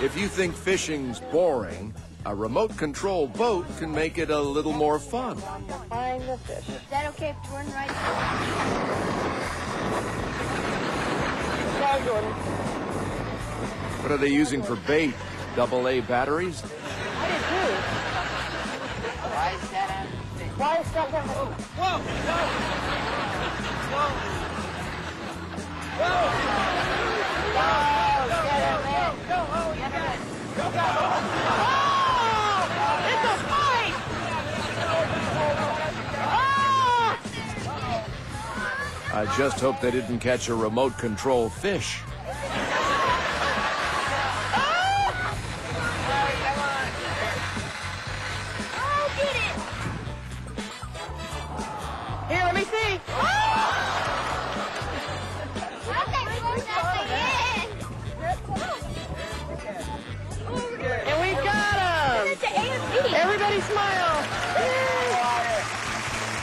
If you think fishing's boring, a remote-control boat can make it a little more fun. Find the fish. Is that okay if Jordan rides? Sorry, Jordan. What are they using for bait? AA batteries? I did too. Why is that on the boat? Whoa! Whoa! Whoa! It's a fight! I just hope they didn't catch a remote-control fish. Here, let me see. And we got him! Everybody smile.